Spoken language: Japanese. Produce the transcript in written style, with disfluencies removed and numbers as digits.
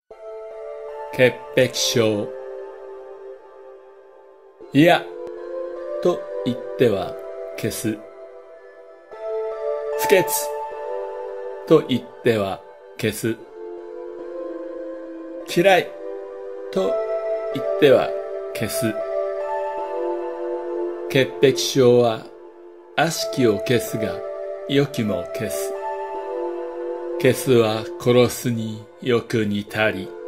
潔癖症。いや、と言っては消す。不潔と言っては消す。嫌いと言っては消す。潔癖症は悪しきを消すが良きも消す。消すは殺すによく似たり。